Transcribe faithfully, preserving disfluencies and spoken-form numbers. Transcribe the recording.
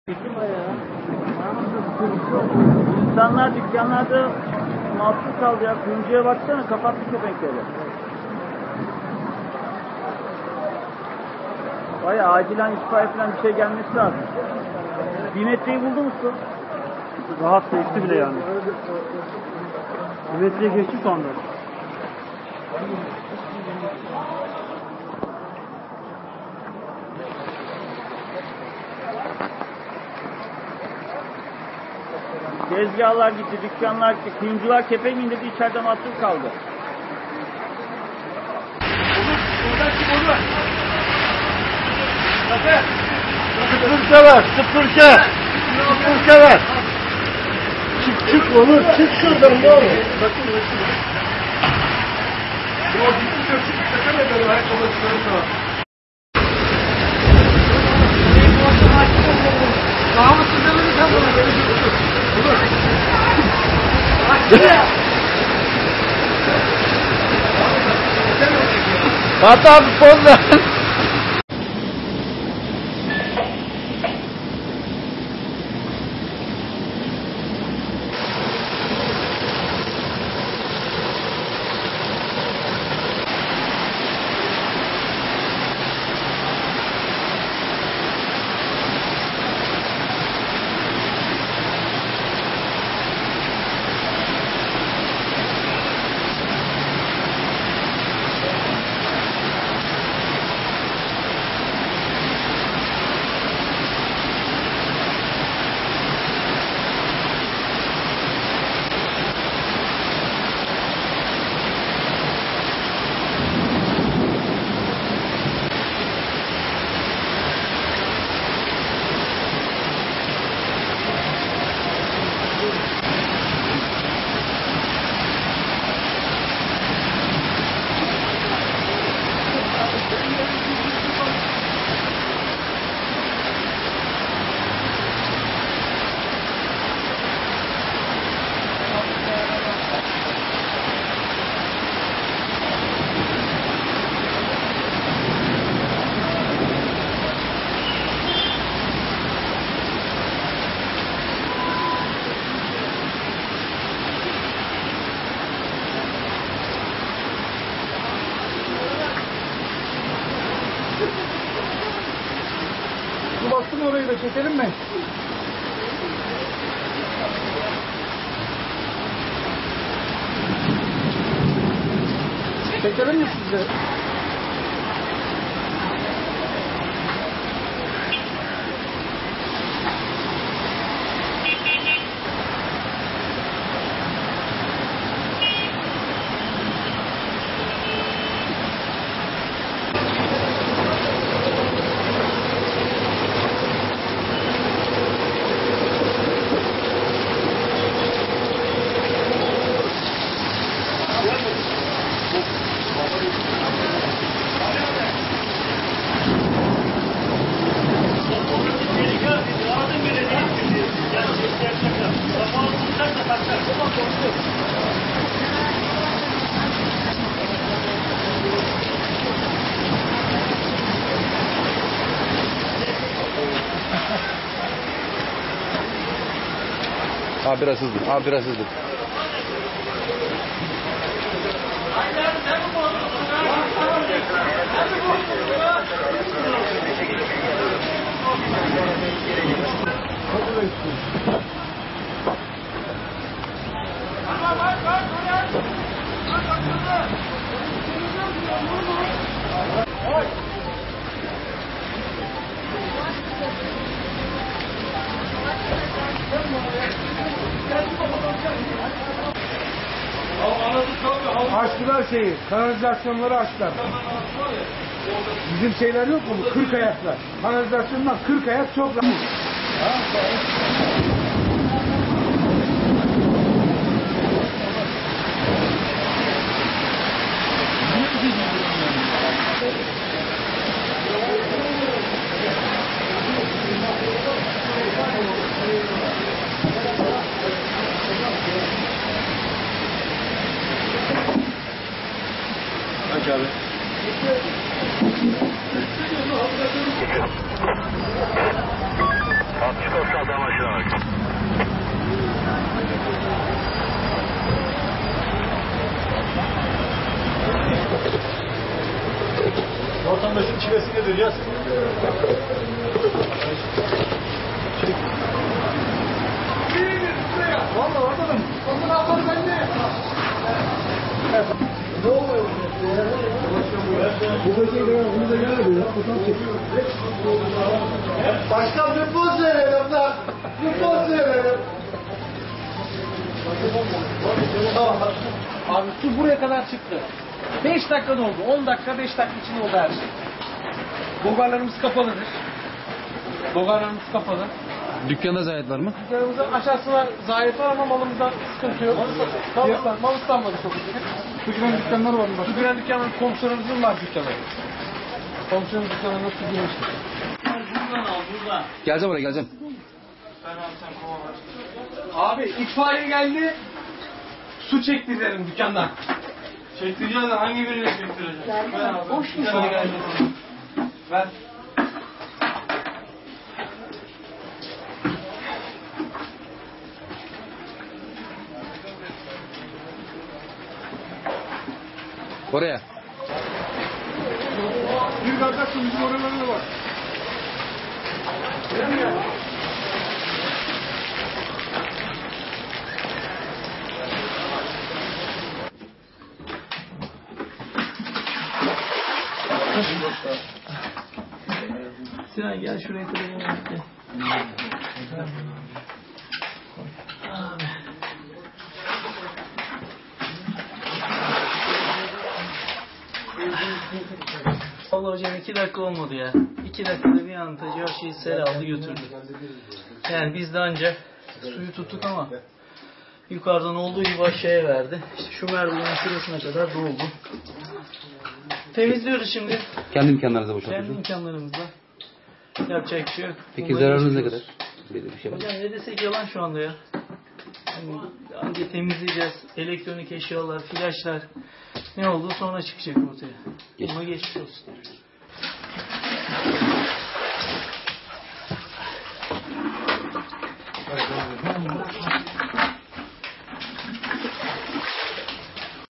İnsanlar dükkanlarda mahsur kaldı ya. Kuyumcuya baksana, kapattı kepenkleri. Bayağı acilen itfaiye falan bir şey gelmesi lazım. Bir metreyi buldu musun? Rahat geçti bile yani. Bir metreye geçti şu anda. Tezgahlar gitti, dükkanlar gitti, kuyumcular kepenk indirdi, içeride mahsur kaldı. Olur, buradan çık olur. Bakın. Sıfırsa ver, sıfırsa. Sıfırsa ver. Çık çık olur, çık şuradan ne olur. Bakın bakın. Bu ciddi çok çıkıp takamıyorum. Ayakkabı çıkarırsa. Daha mı sizlerini sen bana böyle çıkıyorsun? Olur. Fatih abi poz ver. Bu baktın orayı da çekelim mi? Çekelim mi size? Abi biraz hızlı, abi biraz hızlı. Açtılar şeyi, kanalizasyonları açtılar. Bizim şeyler yok mu? Kırk ayaklar. Kanalizasyondan kırk ayak çok rahat. Aç abi. Çıkar. teslim edeceğiz. Valla oradadım. Ondan abları bende. Ne oluyor? Bu da geliyor, bunu da geliyor ya. Fotoğraf çekiyor. Başkan bir poz verelim lan. Bir poz verelim. Abi su buraya kadar çıktı. beş dakikada oldu. on dakika beş dakika içinde oldu her şey. Bogarlarımız kapalıdır. Bogarlarımız kapalı. Dükkanda zayiat var mı? Dükkanımızın aşağısına zayıf var ama malımızda sıkıntı yok. Mal ıslan- Mal ıslanmadı çok iyi. Su giren dükkanlar var mı? Su giren dükkanın komşularımızın var dükkanı. Komşunun dükkanına su girmişti. Buradan al buradan. Geleceğim oraya geleceğim. Abi itfaiye geldi. Su çektirdiler dükkandan. Çektireceğiz hangi birini çektireceğiz? Boş mu sana geldi? Ver. Oraya. Bir kardeşim bizim oralarda var. Sinan gel şuraya koyalım. Allah hocam iki dakika olmadı ya. İki dakikada bir anda her şeyi sel aldı götürdü. Yani biz de ancak suyu tuttuk ama yukarıdan olduğu gibi aşağıya verdi. İşte şu merdivenin şurasına kadar doldu. Temizliyoruz şimdi. Kendi imkanlarınızla Kendi boşaltıyorsunuz. imkanlarımızla. Yapacak bir şey yok. Peki Bunları zararınız ne yaşıyoruz. kadar? Bir bir şey var. Hocam ne desek yalan şu anda ya. Yani anca temizleyeceğiz. Elektronik eşyalar, flaşlar. Ne oldu sonra çıkacak ortaya. Geç. Buna geçmiş olsun.